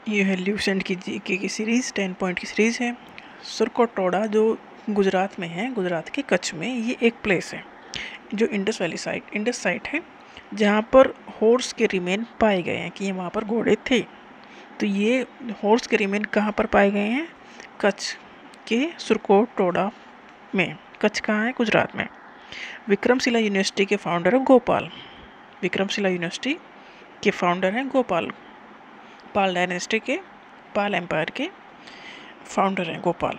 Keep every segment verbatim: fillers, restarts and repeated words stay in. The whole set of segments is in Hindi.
ये है ल्यूसेंट की जीके की सीरीज़, टेन पॉइंट की सीरीज़ है। सुरकोटोड़ा जो गुजरात में है, गुजरात के कच्छ में, ये एक प्लेस है जो Indus valley site Indus site है, जहाँ पर हॉर्स के रिमेन पाए गए हैं कि वहाँ पर घोड़े थे। तो ये हॉर्स के रिमेन कहाँ पर पाए गए हैं? कच्छ के सुरकोटोड़ा में। कच्छ कहाँ है? गुजरात में। विक्रमशिला यूनिवर्सिटी के फाउंडर है गोपाल। विक्रमशिला यूनिवर्सिटी के फाउंडर हैं गोपाल। पाल डायनेस्टी के, पाल एम्पायर के फाउंडर हैं गोपाल।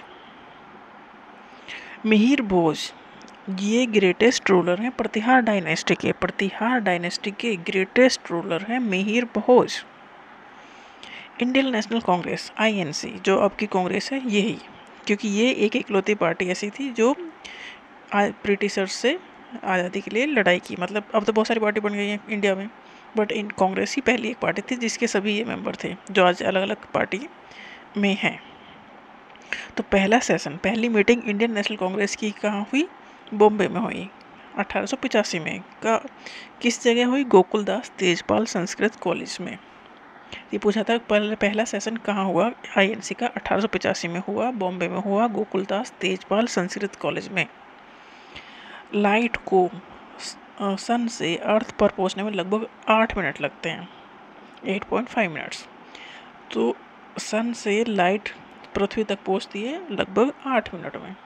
मिहिर भोज, ये ग्रेटेस्ट रूलर हैं प्रतिहार डायनेस्टी के। प्रतिहार डायनेस्टी के ग्रेटेस्ट रूलर हैं Mihir Bhoj. Indian National Congress I N C, जो अब की कांग्रेस है, यही, क्योंकि ये एक इकलौती पार्टी ऐसी थी जो ब्रिटिशर्स से आज़ादी के लिए लड़ाई की। मतलब अब तो बहुत सारी पार्टी बन गई हैं इंडिया में, बट इन कांग्रेस ही पहली एक पार्टी थी जिसके सभी ये मेंबर थे जो आज अलग अलग पार्टी में हैं। तो पहला सेशन, पहली मीटिंग इंडियन नेशनल कांग्रेस की कहाँ हुई? बॉम्बे में हुई अठारह सौ पचासी में। का किस जगह हुई? गोकुलदास तेजपाल संस्कृत कॉलेज में। ये पूछा था पहले पहला सेशन कहाँ हुआ आईएनसी का? अठारह सौ पचासी में हुआ, बॉम्बे में हुआ, गोकुलदास तेजपाल संस्कृत कॉलेज में। लाइट को सन से अर्थ पर पहुंचने में लगभग आठ मिनट लगते हैं, आठ पॉइंट फाइव मिनट्स। तो सन से लाइट पृथ्वी तक पहुंचती है लगभग आठ मिनट में।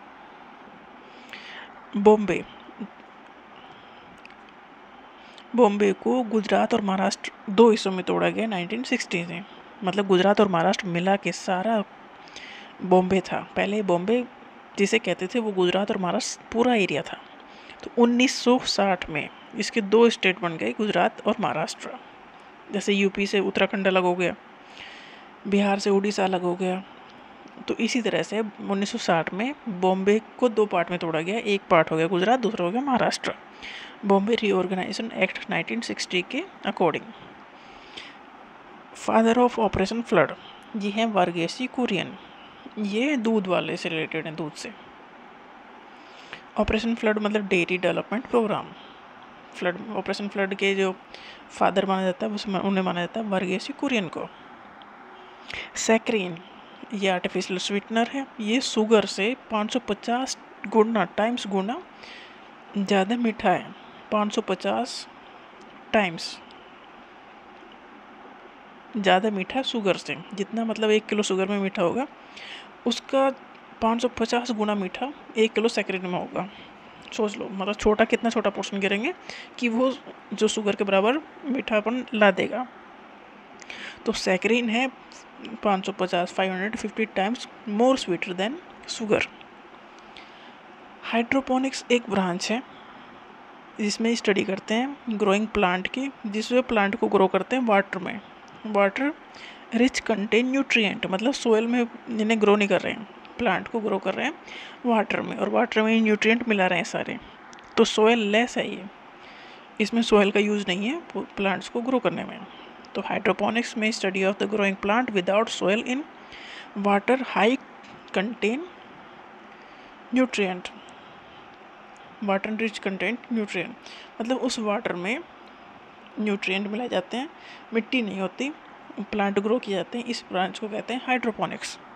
बॉम्बे बॉम्बे को गुजरात और महाराष्ट्र दो हिस्सों में तोड़ा गया नाइनटीन सिक्सटी में। मतलब गुजरात और महाराष्ट्र मिला के सारा बॉम्बे था। पहले बॉम्बे जिसे कहते थे वो गुजरात और महाराष्ट्र पूरा एरिया था। तो उन्नीस सौ साठ में इसके दो स्टेट बन गए, गुजरात और महाराष्ट्र। जैसे यूपी से उत्तराखंड अलग हो गया, बिहार से उड़ीसा अलग हो गया। तो इसी तरह से उन्नीस सौ साठ में बॉम्बे को दो पार्ट में तोड़ा गया। एक पार्ट हो गया गुजरात, दूसरा हो गया Maharashtra. Bombay reorganisation act nineteen sixty के according. Father of Operation Flood, ये है वर्गीसी कुरियन। ये दूध वाले से रिलेटेड है, दूध से। ऑपरेशन फ्लड मतलब dairy development programme. Flood, Operation Flood के जो फादर माना जाता है उसमें उन्हें माना जाता है वर्गीसी कुरियन को। सैक्रीन, ये आर्टिफिशियल स्वीटनर है। ये शुगर से पाँच सौ पचास गुना टाइम्स गुना ज़्यादा मीठा है। पाँच सौ पचास टाइम्स ज़्यादा मीठा शुगर से। जितना मतलब एक किलो शुगर में मीठा होगा, उसका पाँच सौ पचास गुना मीठा एक किलो सैक्रीन में होगा। सोच लो, मतलब छोटा कितना छोटा पोर्शन गिरेंगे कि वो जो शुगर के बराबर मीठापन ला देगा। तो सैक्रीन है पाँच सौ पचास, five hundred fifty times more sweeter than sugar. Hydroponics एक ब्रांच है जिसमें स्टडी करते हैं ग्रोइंग प्लांट की, जिसमें प्लांट को ग्रो करते हैं वाटर में। वाटर रिच कंटेन न्यूट्रिएंट, मतलब सोयल में इन्हें ग्रो नहीं कर रहे हैं, प्लांट को ग्रो कर रहे हैं वाटर में, और वाटर में न्यूट्रिएंट मिला रहे हैं सारे। तो सोयल लेस है ये, इसमें सोयल का यूज़ नहीं है प्लांट्स को ग्रो करने में। तो हाइड्रोपोनिक्स में study of the growing plant without soil in water high contain nutrient. Water rich content nutrient मतलब उस वाटर में न्यूट्रिएंट मिलाए जाते हैं, मिट्टी नहीं होती, प्लांट ग्रो किए जाते हैं। इस ब्रांच को कहते हैं हाइड्रोपोनिक्स।